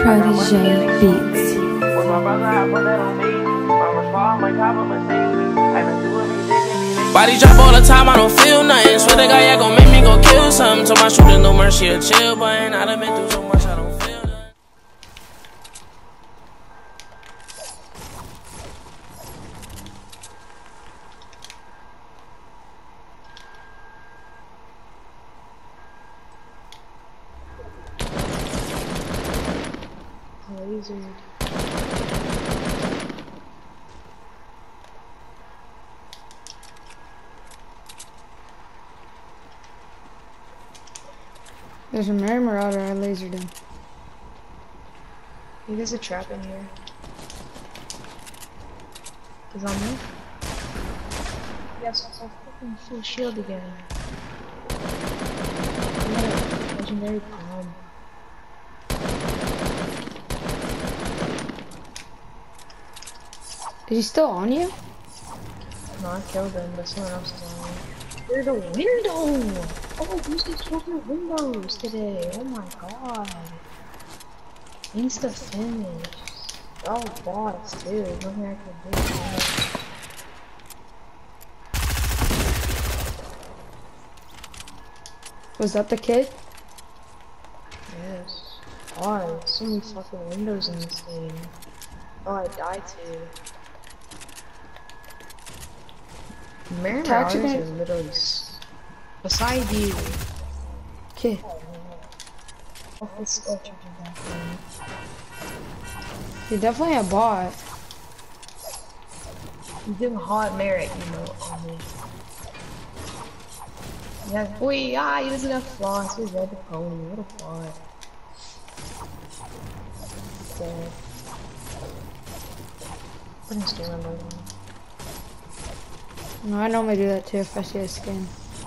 Protege Beats. With my brother, I put that on me. My response, my top of mistake. I been doing me, digging me. Body drop all the time, I don't feel nothing. Swear the guy, yeah, gon' make me go kill something. Told my shooter, no mercy, a chill button. I done been through so much, I don't feel nothing. Laser. There's a Mary Marauder, I lasered him. Hey, there's a trap in here. Is on me? Yes, it's a fucking full shield again. Yeah, legendary palm. Is he still on you? No, I killed him, but someone else is on me. There's a window! Oh, who's destroying windows today? Oh my god. Insta finish. Oh, bots, dude. Nothing I can do. Was that the kid? Yes. God, so many fucking windows in this game. Oh, I died too. Mary Marauders are literally beside you. Okay. Oh, it's still charging back in. You're definitely a bot. He's doing hot merit emote on me. Yeah, boy, he doesn't have floss. He's red the pony. What a bot. Dead. Put him still on one. No, I normally do that too if I see a skin.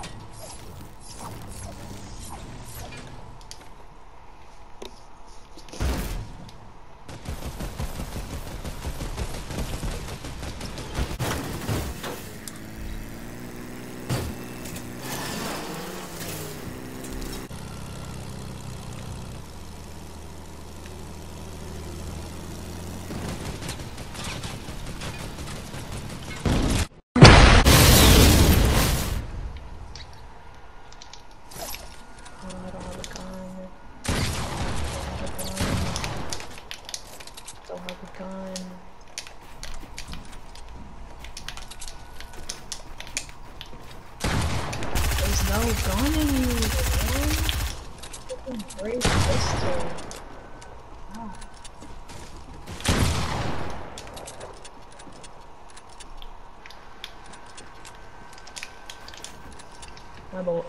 There's no gun in you, man. Fucking brave pistol. Oh. My bolt.